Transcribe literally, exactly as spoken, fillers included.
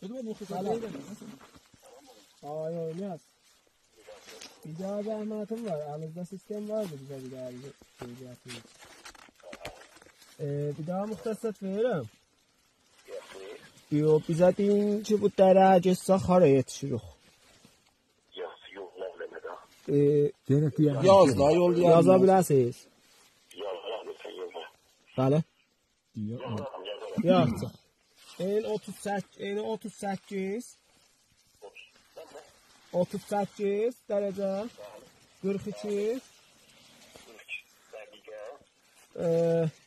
خدمت مختصر آیا oynuyoruz. Bir daha zahmetim var. Aranızda sistem vardı bize bir daha bir şey ee, bir daha muhtasat veririm. Yok bize deyin ki bu dere geçse hara yetişirik. Ee, Yaz da yol yazabilirsiniz. Bəli. Yox. En otuz səkkiz, en otuz səkkiz. otuz səkkiz dərəcə. qırx iki. Eee